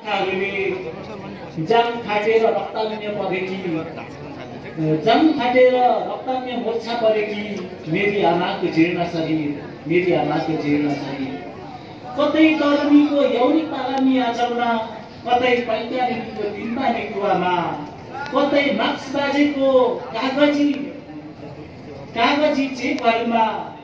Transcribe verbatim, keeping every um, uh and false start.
जङ फाटेर रक्ताम्य परेकी जङ फाटेर रक्ताम्य मोर्छा परेकी मेरी आमाको जीर्ण शरीर मेरी आमाको जीर्ण शरीर कतै तरुणीको यौनिक पालामी आचौन कतै पैतारीको तिनपाने कुवामा कतै मार्क्सबाजीको कागजी कागजी चेकहरूमा